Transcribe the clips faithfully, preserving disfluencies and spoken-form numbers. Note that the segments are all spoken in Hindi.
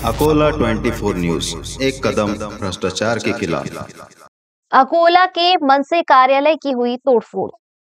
अकोला चौबीस न्यूज, एक कदम भ्रष्टाचार के खिलाफ। अकोला के मनसे कार्यालय की हुई तोड़फोड़।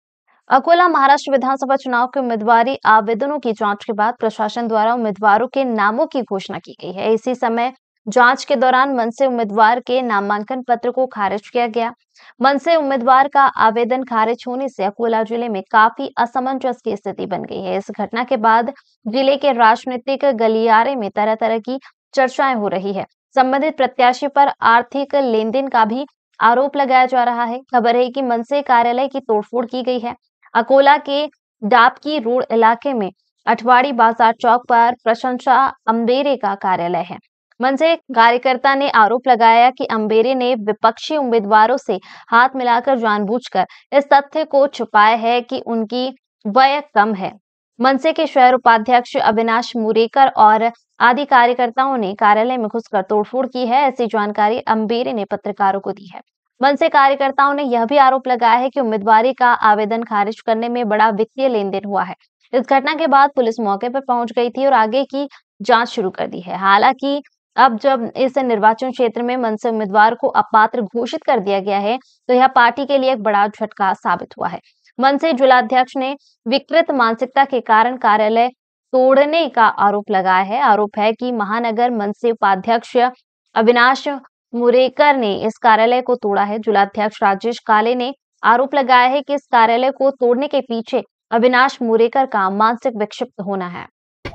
अकोला महाराष्ट्र विधानसभा चुनाव के उम्मीदवारी आवेदनों की जांच के बाद प्रशासन द्वारा उम्मीदवारों के नामों की घोषणा की गई है। इसी समय जांच के दौरान मनसे उम्मीदवार के नामांकन पत्र को खारिज किया गया। मनसे उम्मीदवार का आवेदन खारिज होने से अकोला जिले में काफी असमंजस की स्थिति बन गई है। इस घटना के बाद जिले के राजनीतिक गलियारे में तरह तरह की चर्चाएं हो रही है। संबंधित प्रत्याशी पर आर्थिक लेन देन का भी आरोप लगाया जा रहा है। खबर है कि मनसे कार्यालय की तोड़फोड़ की गई है। अकोला के डाबकी रोड इलाके में अठवाड़ी बाजार चौक पर प्रशंसा अंबेरे का कार्यालय है। मनसे कार्यकर्ता ने आरोप लगाया कि अंबेरे ने विपक्षी उम्मीदवारों से हाथ मिलाकर जानबूझकर इस तथ्य को छुपाया है कि उनकी वय कम है। मनसे के शहर उपाध्यक्ष अविनाश मुरेकर और आदि कार्यकर्ताओं ने कार्यालय में घुसकर तोड़फोड़ की है, ऐसी जानकारी अंबेरे ने पत्रकारों को दी है। मनसे कार्यकर्ताओं ने यह भी आरोप लगाया है कि उम्मीदवारी का आवेदन खारिज करने में बड़ा वित्तीय लेन देन हुआ है। इस घटना के बाद पुलिस मौके पर पहुंच गई थी और आगे की जांच शुरू कर दी है। हालांकि अब जब इस निर्वाचन क्षेत्र में मनसे उम्मीदवार को अपात्र घोषित कर दिया गया है, तो यह पार्टी के लिए एक बड़ा झटका साबित हुआ है। मनसे जिलाध्यक्ष ने विकृत मानसिकता के कारण कार्यालय तोड़ने का आरोप लगाया है। आरोप है कि महानगर मनसे उपाध्यक्ष अविनाश मुरेकर ने इस कार्यालय को तोड़ा है। जिलाध्यक्ष राजेश काले ने आरोप लगाया है कि इस कार्यालय को तोड़ने के पीछे अविनाश मुरेकर का मानसिक विक्षिप्त होना है।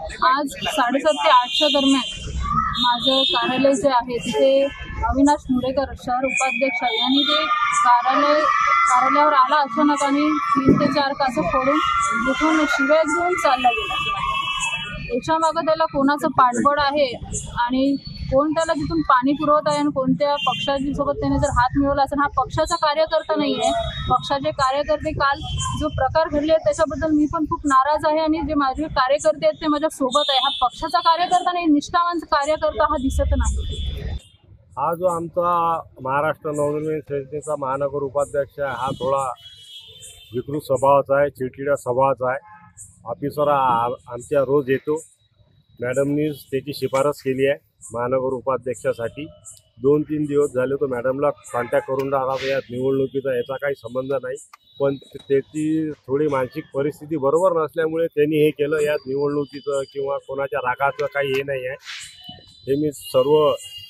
आज साडेसात ते आठच्या दरम्यान माझं कार्यालय जे आहे तिथे अविनाश मुरेकर शहर उपाध्यक्ष यांनी ते कार्यालय कार्यालयावर आला अचानक आणि तीन ते चार काचं फोडून तिथून शिव्या घेऊन चालला गेला। याच्या मागे त्याला कोणाचं पाठबळ आहे आणि कोण त्याला तिथून पाणी पुरवत आहे आणि कोणत्या पक्षाची सोबत त्याने जर हात मिळवला असेल, हा पक्षाचा कार्यकर्ता नाही आहे। पक्षाचे कार्यकर्ते काल जो प्रकार घडले त्याच्याबद्दल मी पण खूप नाराज आहे आणि जे माझे कार्यकर्ते आहेत ते माझ्या सोबत आहे। हा पक्षाचा कार्यकर्ता नाही, निष्ठावान कार्यकर्ता हा दिसत नाही। हा जो आमचा महाराष्ट्र नवनिर्माण सेनेचा महानगर उपाध्यक्ष आहे, हा थोडा विकृत स्वभावाचा आहे, चिडचिड्या स्वभावाचा आहे। ऑफिसर आमच्या रोज येतो, मॅडमनी त्याची शिफारस केली आहे महानगर उपाध्यक्षासाठी। दोन तीन दिवस झाले तो मॅडमला कॉन्टॅक्ट करून राहिला, या निवडणुकीचा याचा काही संबंध नाही, पण त्याची थोडी मानसिक परिस्थिती बरोबर नसल्यामुळे त्यांनी हे केलं। यात निवडणुकीचं किंवा कोणाच्या रागाचं काही हे नाही आहे। हे मी सर्व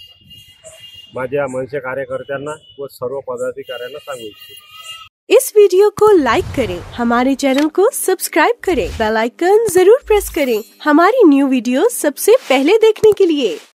माझ्या मनसे कार्यकर्त्यांना व सर्व पदाधिकाऱ्यांना सांगू इच्छितो। इस वीडियो को लाइक करें, हमारे चैनल को सब्सक्राइब करें, बेल आइकन जरूर प्रेस करें हमारी न्यू वीडियो सबसे पहले देखने के लिए।